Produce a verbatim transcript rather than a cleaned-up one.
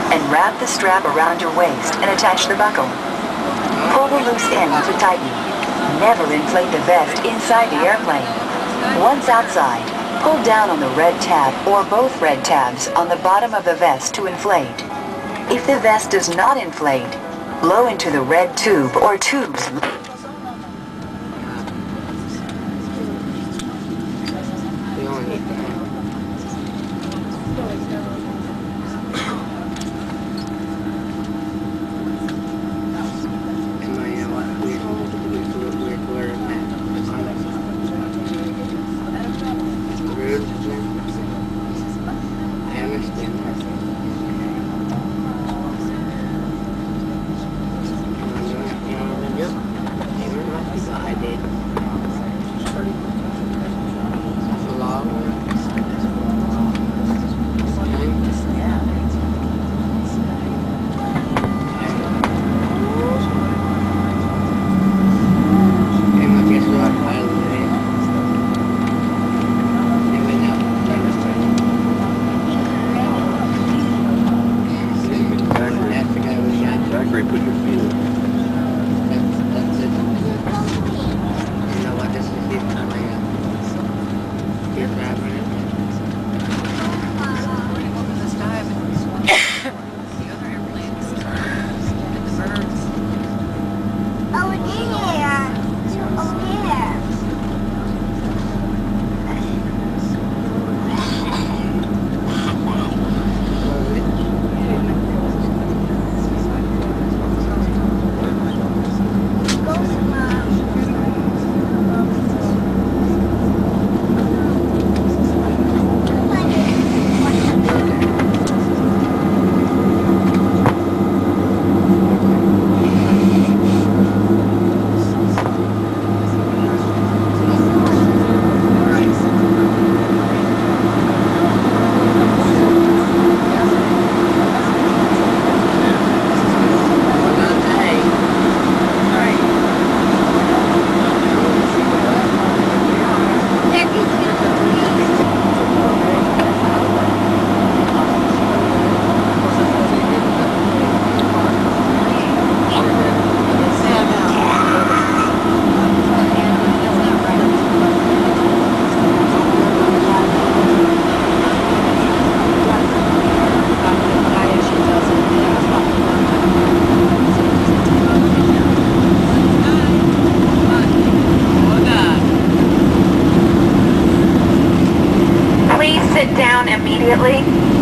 and wrap the strap around your waist and attach the buckle. Pull the loose end to tighten. Never inflate the vest inside the airplane. Once outside, pull down on the red tab or both red tabs on the bottom of the vest to inflate. If the vest does not inflate, blow into the red tube or tubes. Sit down immediately.